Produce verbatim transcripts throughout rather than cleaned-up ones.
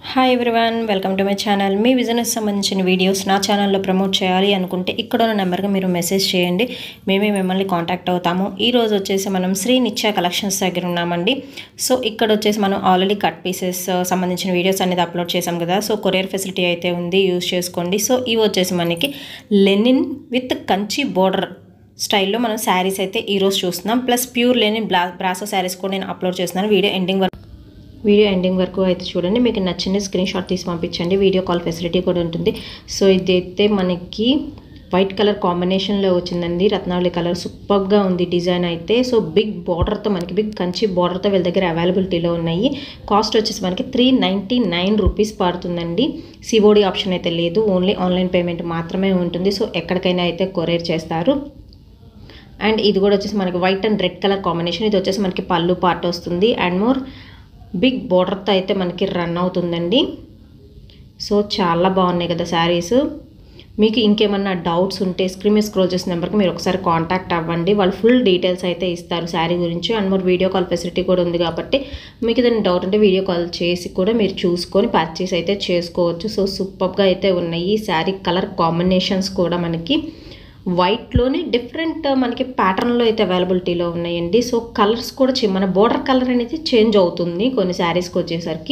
Hi everyone, welcome to my channel. మీ business సంబంధించిన videos నా ఛానల్లో ప్రమోట్ చేయాలి అనుకుంటే ఇక్కడ ఉన్న నెంబర్కి మీరు మెసేజ్ చేయండి, మేమే మిమ్మల్ని కాంటాక్ట్ అవుతాము. ఈ రోజు వచ్చేసి మనం శ్రీ నిత్య కలెక్షన్స్ దగ్గర ఉన్నామండి. సో ఇక్కడ వచ్చేసి మనం ఆల్రెడీ కట్ పీసెస్ సంబంధించిన వీడియోస్ అనేది అప్లోడ్ చేసాం కదా. సో కొరియర్ ఫెసిలిటీ అయితే ఉంది, యూజ్ చేసుకోండి. సో ఇవి వచ్చేసి మనకి లెనిన్ విత్ కంచి బోర్డర్ స్టైల్లో మనం శారీస్ అయితే ఈరోజు చూస్తున్నాం. ప్లస్ ప్యూర్ లెనిన్ బ్లా బ్రాసో శారీస్ కూడా నేను అప్లోడ్ చేస్తున్నాను. వీడియో ఎండింగ్ వరకు వీడియో ఎండింగ్ వరకు అయితే చూడండి. మీకు నచ్చిన స్క్రీన్ షాట్ తీసి పంపించండి. వీడియో కాల్ ఫెసిలిటీ కూడా ఉంటుంది. సో ఇదైతే మనకి వైట్ కలర్ కాంబినేషన్లో వచ్చిందండి. రత్నావళి కలర్ సూపర్గా ఉంది డిజైన్ అయితే. సో బిగ్ బార్డర్తో మనకి బిగ్ కంచి బార్డర్తో వీళ్ళ దగ్గర అవైలబిలిటీలో ఉన్నాయి. కాస్ట్ వచ్చేసి మనకి త్రీ నైంటీ నైన్ రూపీస్ పడుతుందండి. సిఓడి ఆప్షన్ అయితే లేదు, ఓన్లీ ఆన్లైన్ పేమెంట్ మాత్రమే ఉంటుంది. సో ఎక్కడికైనా అయితే కొరియర్ చేస్తారు. అండ్ ఇది కూడా వచ్చేసి మనకి white and red colour combination. ఇది వచ్చేసి మనకి పళ్ళు పార్ట్ వస్తుంది. అండ్ మోర్ బిగ్ బోర్డర్తో అయితే మనకి రన్ అవుతుందండి. సో చాలా బాగున్నాయి కదా శారీస్. మీకు ఇంకేమన్నా డౌట్స్ ఉంటే స్క్రీన్ మీద స్క్రోల్ చేసిన నెంబర్కి మీరు ఒకసారి కాంటాక్ట్ అవ్వండి. వాళ్ళు ఫుల్ డీటెయిల్స్ అయితే ఇస్తారు శారీ గురించి. And more video call facility కూడా ఉంది కాబట్టి మీకు ఏదైనా డౌట్ ఉంటే వీడియో కాల్ చేసి కూడా మీరు చూసుకొని పర్చేస్ అయితే చేసుకోవచ్చు. సో సూపర్గా అయితే ఉన్నాయి. శారీ కలర్ కాంబినేషన్స్ కూడా మనకి వైట్లోనే డిఫరెంట్ మనకి ప్యాటర్న్లో అయితే అవైలబిలిటీలో ఉన్నాయండి. సో కలర్స్ కూడా మన బోర్డర్ కలర్ అనేది చేంజ్ అవుతుంది కొన్ని శారీస్కి వచ్చేసరికి.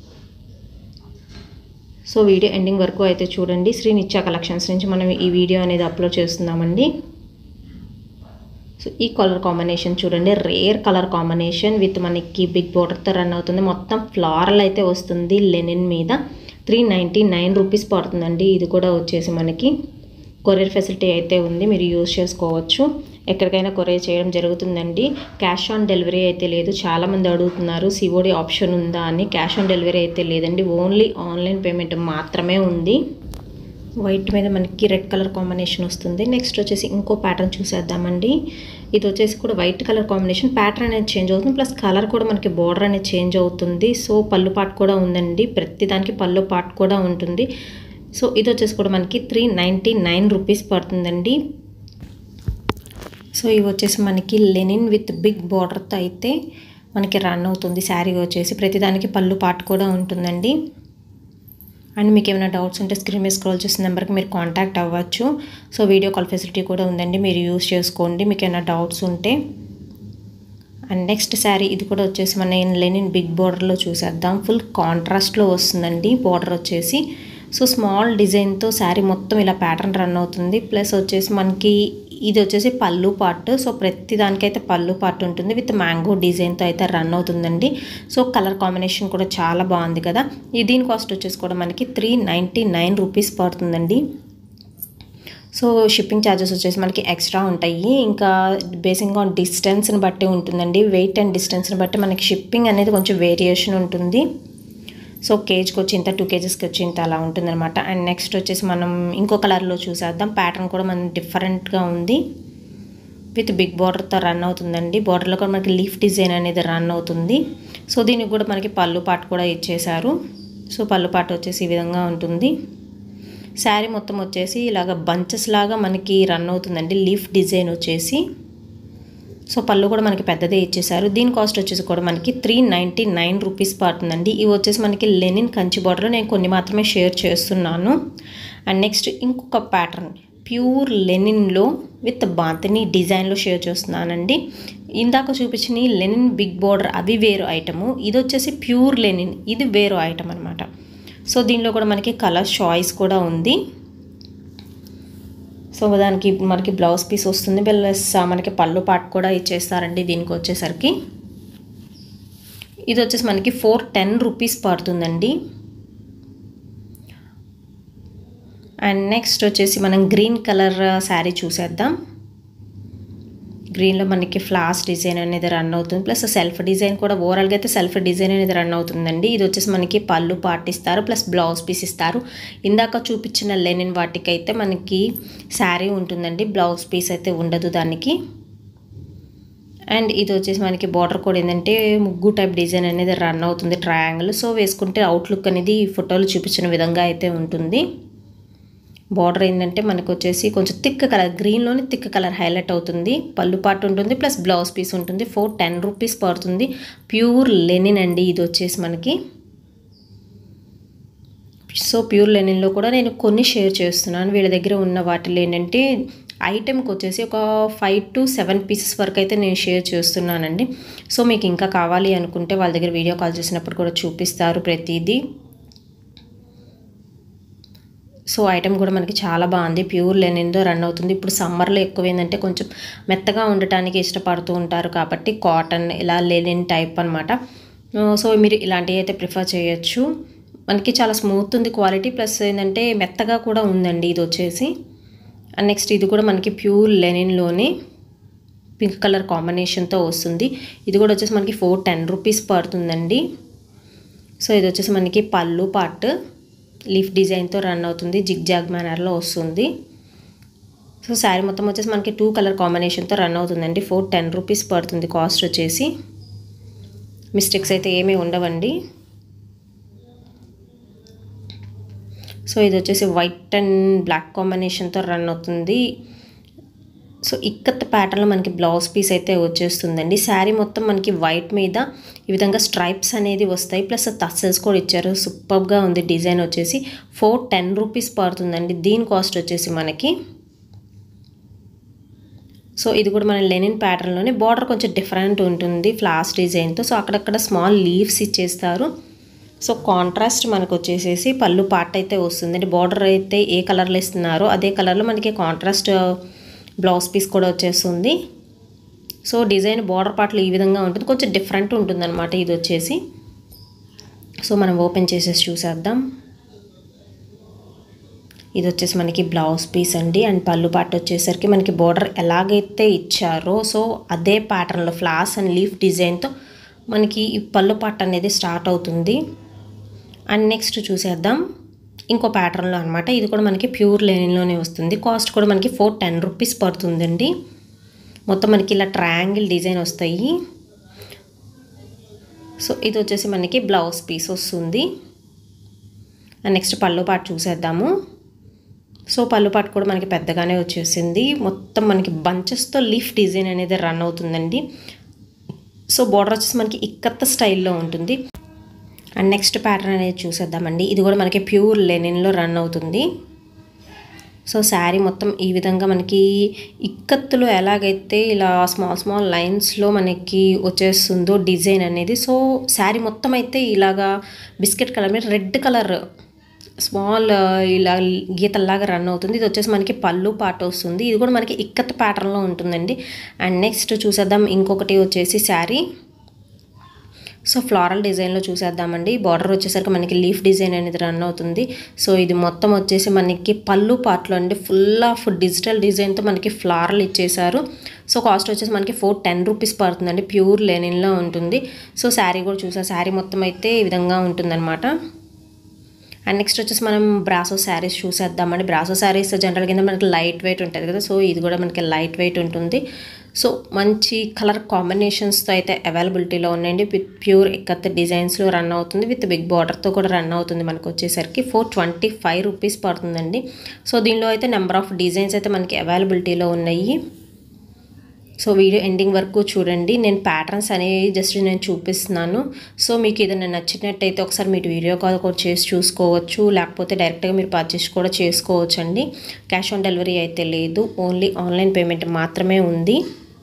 సో వీడియో ఎండింగ్ వరకు అయితే చూడండి. శ్రీ నిత్య కలెక్షన్స్ నుంచి మనం ఈ వీడియో అనేది అప్లోడ్ చేస్తున్నామండి. సో ఈ కలర్ కాంబినేషన్ చూడండి, రేర్ కలర్ కాంబినేషన్ విత్ మనకి బిగ్ బోర్డర్తో రన్ అవుతుంది. మొత్తం ఫ్లారల్ అయితే వస్తుంది లెనిన్ మీద. త్రీ నైంటీ నైన్ రూపీస్ పడుతుందండి. ఇది కూడా వచ్చేసి మనకి కొరియర్ ఫెసిలిటీ అయితే ఉంది, మీరు యూజ్ చేసుకోవచ్చు. ఎక్కడికైనా కొరియర్ చేయడం జరుగుతుందండి. క్యాష్ ఆన్ డెలివరీ అయితే లేదు. చాలామంది అడుగుతున్నారు సిఓడి ఆప్షన్ ఉందా అని. క్యాష్ ఆన్ డెలివరీ అయితే లేదండి, ఓన్లీ ఆన్లైన్ పేమెంట్ మాత్రమే ఉంది. వైట్ మీద మనకి రెడ్ కలర్ కాంబినేషన్ వస్తుంది. నెక్స్ట్ వచ్చేసి ఇంకో ప్యాటర్న్ చూసేద్దామండి. ఇది వచ్చేసి కూడా వైట్ కలర్ కాంబినేషన్. ప్యాటర్న్ అనేది చేంజ్ అవుతుంది, ప్లస్ కలర్ కూడా మనకి బోర్డర్ అనేది చేంజ్ అవుతుంది. సో పళ్ళు పార్ట్ కూడా ఉందండి, ప్రతి దానికి పళ్ళు పార్ట్ కూడా ఉంటుంది. సో ఇది వచ్చేసి కూడా మనకి త్రీ నైంటీ నైన్ రూపీస్ పడుతుందండి. సో ఇవి వచ్చేసి మనకి లెనిన్ విత్ బిగ్ బార్డర్తో అయితే మనకి రన్ అవుతుంది శారీ వచ్చేసి. ప్రతిదానికి పళ్ళు పార్ట్ కూడా ఉంటుందండి. అండ్ మీకు ఏమైనా డౌట్స్ ఉంటే స్క్రీన్ మీద స్క్రోల్ చేసిన నెంబర్కి మీరు కాంటాక్ట్ అవ్వచ్చు. సో వీడియో కాల్ ఫెసిలిటీ కూడా ఉందండి, మీరు యూజ్ చేసుకోండి మీకు ఏమైనా డౌట్స్ ఉంటే. అండ్ నెక్స్ట్ శారీ ఇది కూడా వచ్చేసి మన లెనిన్ బిగ్ బార్డర్లో చూసేద్దాం. ఫుల్ కాంట్రాస్ట్లో వస్తుందండి బార్డర్ వచ్చేసి. సో స్మాల్ డిజైన్తో శారీ మొత్తం ఇలా ప్యాటర్న్ రన్ అవుతుంది. ప్లస్ వచ్చేసి మనకి ఇది వచ్చేసి పళ్ళు పార్ట్. సో ప్రతి దానికైతే పళ్ళు పార్ట్ ఉంటుంది విత్ మ్యాంగో డిజైన్తో అయితే రన్ అవుతుందండి. సో కలర్ కాంబినేషన్ కూడా చాలా బాగుంది కదా. ఈ దీని కాస్ట్ వచ్చేసి కూడా మనకి త్రీ నైంటీ నైన్ రూపీస్ పడుతుందండి. సో షిప్పింగ్ ఛార్జెస్ వచ్చేసి మనకి ఎక్స్ట్రా ఉంటాయి. ఇంకా బేసిక్గా డిస్టెన్స్ని బట్టి ఉంటుందండి. వెయిట్ అండ్ డిస్టెన్స్ని బట్టి మనకి షిప్పింగ్ అనేది కొంచెం వేరియేషన్ ఉంటుంది. సో కేజీకి వచ్చి ఇంత, టూ కేజీస్కి వచ్చి ఇంత అలా ఉంటుందన్నమాట. అండ్ నెక్స్ట్ వచ్చేసి మనం ఇంకో కలర్లో చూసేద్దాం. ప్యాటర్న్ కూడా మనకి డిఫరెంట్గా ఉంది, విత్ బిగ్ బార్డర్తో రన్ అవుతుందండి. బార్డర్లో కూడా మనకి లీఫ్ డిజైన్ అనేది రన్ అవుతుంది. సో దీనికి కూడా మనకి పళ్ళు పార్ట్ కూడా ఇచ్చేశారు. సో పళ్ళు పార్ట్ వచ్చేసి ఈ విధంగా ఉంటుంది. శారీ మొత్తం వచ్చేసి ఇలాగ బంచెస్ లాగా మనకి రన్ అవుతుందండి, లీఫ్ డిజైన్ వచ్చేసి. సో పళ్ళు కూడా మనకి పెద్దదే ఇచ్చేసారు. దీని కాస్ట్ వచ్చేసి కూడా మనకి త్రీ నైంటీ నైన్ రూపీస్ పడుతుందండి. ఇవి వచ్చేసి మనకి లెనిన్ కంచి బార్డర్, నేను కొన్ని మాత్రమే షేర్ చేస్తున్నాను. అండ్ నెక్స్ట్ ఇంకొక ప్యాటర్న్ ప్యూర్ లెనిన్లో విత్ బాంతిని డిజైన్లో షేర్ చేస్తున్నానండి. ఇందాక చూపించిన లెనిన్ బిగ్ బార్డర్ అవి వేరు ఐటము, ఇది వచ్చేసి ప్యూర్ లెనిన్, ఇది వేరు ఐటమ్ అనమాట. సో దీనిలో కూడా మనకి కలర్ చాయిస్ కూడా ఉంది. సో దానికి మనకి బ్లౌజ్ పీస్ వస్తుంది, ప్లస్ మనకి పళ్ళు పార్ట్ కూడా ఇచ్చేస్తారండి. దీనికి వచ్చేసరికి ఇది వచ్చేసి మనకి ఫోర్ టెన్ రూపీస్ పడుతుందండి. అండ్ నెక్స్ట్ వచ్చేసి మనం గ్రీన్ కలర్ శారీ చూసేద్దాం. గ్రీన్లో మనకి ఫ్లాస్ డిజైన్ అనేది రన్ అవుతుంది, ప్లస్ సెల్ఫ్ డిజైన్ కూడా ఓవరాల్గా అయితే సెల్ఫ్ డిజైన్ అనేది రన్ అవుతుందండి. ఇది వచ్చేసి మనకి పళ్ళు పార్ట్ ఇస్తారు, ప్లస్ బ్లౌజ్ పీస్ ఇస్తారు. ఇందాక చూపించిన లెనిన్ వాటికి అయితే మనకి శారీ ఉంటుందండి, బ్లౌజ్ పీస్ అయితే ఉండదు దానికి. అండ్ ఇది వచ్చేసి మనకి బార్డర్ కూడా ఏంటంటే ముగ్గు టైప్ డిజైన్ అనేది రన్ అవుతుంది, ట్రయాంగిల్. సో వేసుకుంటే అవుట్లుక్ అనేది ఫోటోలు చూపించిన విధంగా అయితే ఉంటుంది. బార్డర్ ఏంటంటే మనకు వచ్చేసి కొంచెం థిక్ కలర్, గ్రీన్లోని థిక్ కలర్ హైలైట్ అవుతుంది. పళ్ళు పార్ట్ ఉంటుంది, ప్లస్ బ్లౌజ్ పీస్ ఉంటుంది. ఫోర్ టెన్ రూపీస్ పడుతుంది. ప్యూర్ లెనిన్ అండి ఇది వచ్చేసి మనకి. సో ప్యూర్ లెనిన్లో కూడా నేను కొన్ని షేర్ చేస్తున్నాను. వీళ్ళ దగ్గర ఉన్న వాటిలో ఏంటంటే ఐటెంకి వచ్చేసి ఒక ఫైవ్ టు సెవెన్ పీసెస్ వరకు అయితే నేను షేర్ చేస్తున్నానండి. సో మీకు ఇంకా కావాలి అనుకుంటే వాళ్ళ దగ్గర వీడియో కాల్ చేసినప్పుడు కూడా చూపిస్తారు ప్రతిదీ. సో ఐటెం కూడా మనకి చాలా బాగుంది, ప్యూర్ లెనిన్లో రన్ అవుతుంది. ఇప్పుడు సమ్మర్లో ఎక్కువ ఏంటంటే కొంచెం మెత్తగా ఉండటానికి ఇష్టపడుతూ ఉంటారు కాబట్టి కాటన్ ఇలా లెనిన్ టైప్ అనమాట. సో మీరు ఇలాంటివి అయితే ప్రిఫర్ చేయొచ్చు. మనకి చాలా స్మూత్ ఉంది క్వాలిటీ, ప్లస్ ఏంటంటే మెత్తగా కూడా ఉందండి ఇది వచ్చేసి. అండ్ నెక్స్ట్ ఇది కూడా మనకి ప్యూర్ లెనిన్లోనే పింక్ కలర్ కాంబినేషన్తో వస్తుంది. ఇది కూడా వచ్చేసి మనకి ఫోర్ టెన్ రూపీస్ పడుతుందండి. సో ఇది వచ్చేసి మనకి పళ్ళు పార్ట్ లీఫ్ డిజైన్తో రన్ అవుతుంది, జిగ్ జాగ్ మేనర్లో వస్తుంది. సో శారీ మొత్తం వచ్చేసి మనకి టూ కలర్ కాంబినేషన్తో రన్ అవుతుందండి. ఫోర్ టెన్ రూపీస్ పడుతుంది కాస్ట్ వచ్చేసి. మిస్టేక్స్ అయితే ఏమీ ఉండవండి. సో ఇది వచ్చేసి వైట్ అండ్ బ్లాక్ కాంబినేషన్తో రన్ అవుతుంది. సో ఇక్కత్ ప్యాటర్న్లో మనకి బ్లౌజ్ పీస్ అయితే వచ్చేస్తుందండి. శారీ మొత్తం మనకి వైట్ మీద ఈ విధంగా స్ట్రైప్స్ అనేది వస్తాయి, ప్లస్ టస్సెల్స్ కూడా ఇచ్చారు. సూపర్గా ఉంది డిజైన్ వచ్చేసి. ఫోర్ టెన్ రూపీస్ పడుతుందండి దీని కాస్ట్ వచ్చేసి మనకి. సో ఇది కూడా మన లెనిన్ ప్యాటర్న్లోనే బార్డర్ కొంచెం డిఫరెంట్ ఉంటుంది ఫ్లాస్ డిజైన్తో. సో అక్కడక్కడ స్మాల్ లీవ్స్ ఇచ్చేస్తారు. సో కాంట్రాస్ట్ మనకు వచ్చేసేసి పళ్ళు పార్ట్ అయితే వస్తుంది. బార్డర్ అయితే ఏ కలర్లో ఇస్తున్నారో అదే కలర్లో మనకి కాంట్రాస్ట్ బ్లౌజ్ పీస్ కూడా వచ్చేస్తుంది. సో డిజైన్ బార్డర్ పార్ట్లో ఈ విధంగా ఉంటుంది, కొంచెం డిఫరెంట్ ఉంటుంది అనమాట ఇది వచ్చేసి. సో మనం ఓపెన్ చేసేసి చూసేద్దాం. ఇది వచ్చేసి మనకి బ్లౌజ్ పీస్ అండి. అండ్ పళ్ళు పార్ట్ వచ్చేసరికి మనకి బార్డర్ ఎలాగైతే ఇచ్చారో సో అదే ప్యాటర్న్లో ఫ్లాస్ అండ్ లీఫ్ డిజైన్తో మనకి ఈ పళ్ళు పార్ట్ అనేది స్టార్ట్ అవుతుంది. అండ్ నెక్స్ట్ చూసేద్దాం ఇంకో ప్యాటర్న్లో అనమాట. ఇది కూడా మనకి ప్యూర్ లెనిన్లోనే వస్తుంది. కాస్ట్ కూడా మనకి ఫోర్ టెన్ రూపీస్ పడుతుందండి. మొత్తం మనకి ఇలా ట్రయాంగిల్ డిజైన్ వస్తాయి. సో ఇది వచ్చేసి మనకి బ్లౌజ్ పీస్ వస్తుంది. అండ్ నెక్స్ట్ పళ్ళు పార్ట్ చూసేద్దాము. సో పళ్ళు పార్ట్ కూడా మనకి పెద్దగానే వచ్చేసింది. మొత్తం మనకి బంచెస్తో లీఫ్ డిజైన్ అనేది రన్ అవుతుందండి. సో బార్డర్ వచ్చేసి మనకి ఇక్కత్త స్టైల్లో ఉంటుంది. అండ్ నెక్స్ట్ ప్యాటర్న్ అనేది చూసేద్దామండి. ఇది కూడా మనకి ప్యూర్ లెనిన్లో రన్ అవుతుంది. సో శారీ మొత్తం ఈ విధంగా మనకి ఇక్కత్తులో ఎలాగైతే ఇలా స్మాల్ స్మాల్ లైన్స్లో మనకి వచ్చేస్తుందో డిజైన్ అనేది. సో శారీ మొత్తం అయితే ఇలాగా బిస్కెట్ కలర్ మీద రెడ్ కలర్ స్మాల్ ఇలా గీతల్లాగా రన్ అవుతుంది. ఇది వచ్చేసి మనకి పళ్ళు పార్ట్ వస్తుంది. ఇది కూడా మనకి ఇక్కత్ ప్యాటర్న్లో ఉంటుందండి. అండ్ నెక్స్ట్ చూసేద్దాం ఇంకొకటి వచ్చేసి శారీ. సో ఫ్లారల్ డిజైన్లో చూసేద్దామండి. బార్డర్ వచ్చేసరికి మనకి లీఫ్ డిజైన్ అనేది రన్ అవుతుంది. సో ఇది మొత్తం వచ్చేసి మనకి పళ్ళు పార్ట్లో అండి ఫుల్ ఆఫ్ డిజిటల్ డిజైన్తో మనకి ఫ్లారల్ ఇచ్చేసారు. సో కాస్ట్ వచ్చేసి మనకి ఫోర్ టెన్ రూపీస్ పడుతుందండి. ప్యూర్ లెనిన్లో ఉంటుంది. సో శారీ కూడా చూసా, శారీ మొత్తం అయితే ఈ విధంగా ఉంటుందన్నమాట. అండ్ నెక్స్ట్ వచ్చేసి మనం బ్రాసో శారీస్ చూసేద్దామండి. బ్రాసో శారీస్ జనరల్ కింద మనకి లైట్ వెయిట్ ఉంటుంది కదా. సో ఇది కూడా మనకి లైట్ వెయిట్ ఉంటుంది. సో మంచి కలర్ కాంబినేషన్స్తో అయితే అవైలబిలిటీలో ఉన్నాయండి. విత్ ప్యూర్ ఇక్కత్ డిజైన్స్లో రన్ అవుతుంది. విత్ బిగ్ బార్డర్తో కూడా రన్ అవుతుంది. మనకు వచ్చేసరికి ఫోర్ ట్వంటీ ఫైవ్ రూపీస్ పడుతుందండి. సో దీనిలో అయితే నెంబర్ ఆఫ్ డిజైన్స్ అయితే మనకి అవైలబిలిటీలో ఉన్నాయి. సో వీడియో ఎండింగ్ వరకు చూడండి. నేను ప్యాటర్న్స్ అనేవి జస్ట్ నేను చూపిస్తున్నాను. సో మీకు ఏదైనా నచ్చినట్టయితే ఒకసారి మీరు వీడియో కాల్ కూడా చేసి చూసుకోవచ్చు, లేకపోతే డైరెక్ట్గా మీరు పర్చేస్ కూడా చేసుకోవచ్చు అండి. క్యాష్ ఆన్ డెలివరీ అయితే లేదు, ఓన్లీ ఆన్లైన్ పేమెంట్ మాత్రమే ఉంది.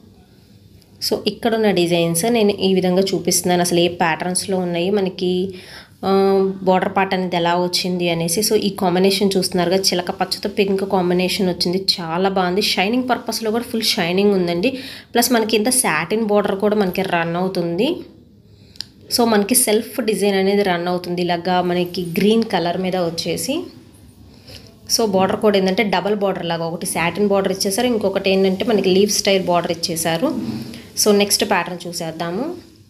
సో ఇక్కడ ఉన్న డిజైన్స్ నేను ఈ విధంగా చూపిస్తున్నాను. అసలు ఏ ప్యాటర్న్స్లో ఉన్నాయి, మనకి బార్డర్ పార్ట్ అనేది ఎలా వచ్చింది అనేసి. సో ఈ కాంబినేషన్ చూస్తున్నారు కదా, చిలక పచ్చతో పింక్ కాంబినేషన్ వచ్చింది, చాలా బాగుంది. షైనింగ్ పర్పస్లో కూడా ఫుల్ షైనింగ్ ఉందండి. ప్లస్ మనకి ఇంత సాటిన్ బార్డర్ కూడా మనకి రన్ అవుతుంది. సో మనకి సెల్ఫ్ డిజైన్ అనేది రన్ అవుతుంది ఇలాగా మనకి గ్రీన్ కలర్ మీద వచ్చేసి. సో బార్డర్ కూడా ఏంటంటే డబల్ బార్డర్ లాగా, ఒకటి సాటిన్ బార్డర్ ఇచ్చేసారు, ఇంకొకటి ఏంటంటే మనకి లీవ్ స్టైల్ బార్డర్ ఇచ్చేసారు. సో నెక్స్ట్ ప్యాటర్న్ చూసేద్దాము.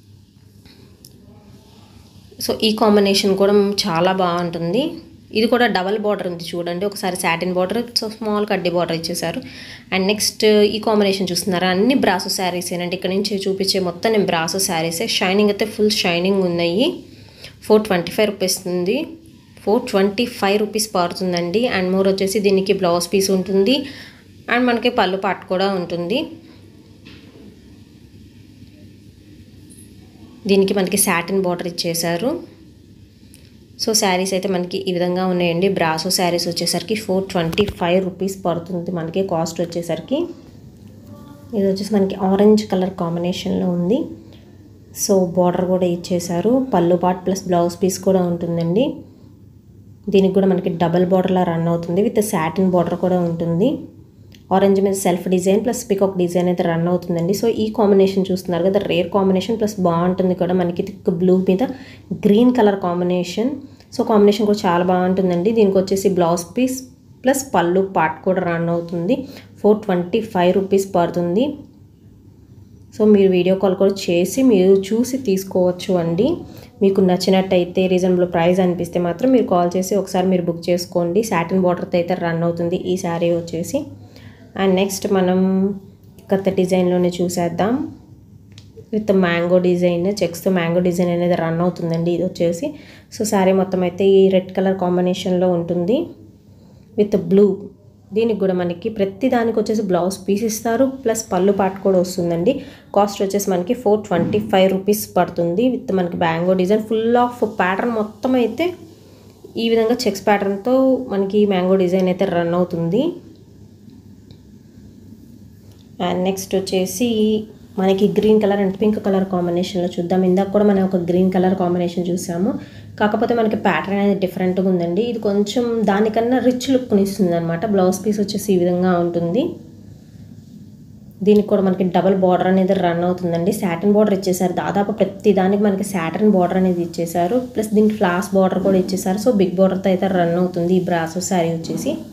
సో ఈ కాంబినేషన్ కూడా చాలా బాగుంటుంది. ఇది కూడా డబల్ బార్డర్ ఉంది చూడండి, ఒకసారి సాటిన్ బార్డర్, సో స్మాల్ కడ్డీ బార్డర్ ఇచ్చేసారు. అండ్ నెక్స్ట్ ఈ కాంబినేషన్ చూస్తున్నారా, అన్ని బ్రాసో శారీస్ ఏనండి. ఇక్కడ నుంచి చూపించే మొత్తం నేను బ్రాసో శారీసే. షైనింగ్ అయితే ఫుల్ షైనింగ్ ఉన్నాయి. ఫోర్ ట్వంటీ ఫైవ్ రూపీస్ ఉంది, ఫోర్ ట్వంటీ ఫైవ్ రూపీస్ పడుతుందండి. అండ్ మోర్ వచ్చేసి దీనికి బ్లౌజ్ పీస్ ఉంటుంది అండ్ మనకి పళ్ళు పార్ట్ కూడా ఉంటుంది. దీనికి మనకి సాటిన్ బార్డర్ ఇచ్చేసారు. సో శారీస్ అయితే మనకి ఈ విధంగా ఉన్నాయండి. బ్రాసో శారీస్ వచ్చేసరికి ఫోర్ ట్వంటీ ఫైవ్ రూపీస్ పడుతుంది మనకి కాస్ట్ వచ్చేసరికి. ఇది వచ్చేసి మనకి ఆరెంజ్ కలర్ కాంబినేషన్లో ఉంది. సో బార్డర్ కూడా ఇచ్చేసారు. పళ్ళు పార్ట్ ప్లస్ బ్లౌజ్ పీస్ కూడా ఉంటుందండి. దీనికి కూడా మనకి డబల్ బార్డర్లా రన్ అవుతుంది విత్ సాటిన్ బార్డర్ కూడా ఉంటుంది. ఆరెంజ్ మీద self design plus peacock design అయితే రన్ అవుతుందండి. సో ఈ కాంబినేషన్ చూస్తున్నారు కదా, రేర్ కాంబినేషన్ ప్లస్ బాగుంటుంది కూడా మనకి థిక్ బ్లూ మీద green colour combination. So combination కూడా చాలా బాగుంటుందండి. దీనికి వచ్చేసి blouse piece plus pallu part కూడా రన్ అవుతుంది. ఫోర్ ట్వంటీ ఫైవ్ రూపీస్ పడుతుంది. సో మీరు వీడియో కాల్ కూడా చేసి మీరు చూసి తీసుకోవచ్చు అండి. మీకు నచ్చినట్టయితే రీజనబుల్ ప్రైస్ అనిపిస్తే మాత్రం మీరు కాల్ చేసి ఒకసారి మీరు బుక్ చేసుకోండి. సాటిన్ బార్డర్తో అయితే రన్ అవుతుంది ఈ శారీ వచ్చేసి. అండ్ నెక్స్ట్ మనం కొత్త డిజైన్లోనే చూసేద్దాం. విత్ మ్యాంగో డిజైన్, చెక్స్తో మ్యాంగో డిజైన్ అనేది రన్ అవుతుందండి ఇది వచ్చేసి. సో శారీ మొత్తం అయితే ఈ రెడ్ కలర్ కాంబినేషన్లో ఉంటుంది విత్ బ్లూ. దీనికి కూడా మనకి ప్రతి దానికి వచ్చేసి బ్లౌజ్ పీస్ ఇస్తారు ప్లస్ పళ్ళు పార్ట్ కూడా వస్తుందండి. కాస్ట్ వచ్చేసి మనకి ఫోర్ ట్వంటీ ఫైవ్ రూపీస్ పడుతుంది. విత్ మనకి mango design full of pattern మొత్తం అయితే ఈ విధంగా చెక్స్ ప్యాటర్న్తో మనకి మ్యాంగో డిజైన్ అయితే రన్ అవుతుంది. అండ్ నెక్స్ట్ వచ్చేసి మనకి green colour and pink colour కాంబినేషన్లో చూద్దాం. ఇందాక కూడా మనం ఒక గ్రీన్ కలర్ కాంబినేషన్ చూసాము, కాకపోతే మనకి ప్యాటర్న్ అనేది డిఫరెంట్గా ఉందండి. ఇది కొంచెం దానికన్నా రిచ్ లుక్ని ఇస్తుంది అనమాట. బ్లౌజ్ పీస్ వచ్చేసి ఈ విధంగా ఉంటుంది. దీనికి కూడా మనకి డబల్ బార్డర్ అనేది రన్ అవుతుందండి. సాటిన్ బార్డర్ ఇచ్చేసారు. దాదాపు ప్రతి దానికి మనకి సాటిన్ బార్డర్ అనేది ఇచ్చేసారు. ప్లస్ దీనికి ఫ్లాస్ బార్డర్ కూడా ఇచ్చేసారు. సో బిగ్ బార్డర్తో అయితే రన్ అవుతుంది ఈ బ్రాసో శారీ వచ్చేసి.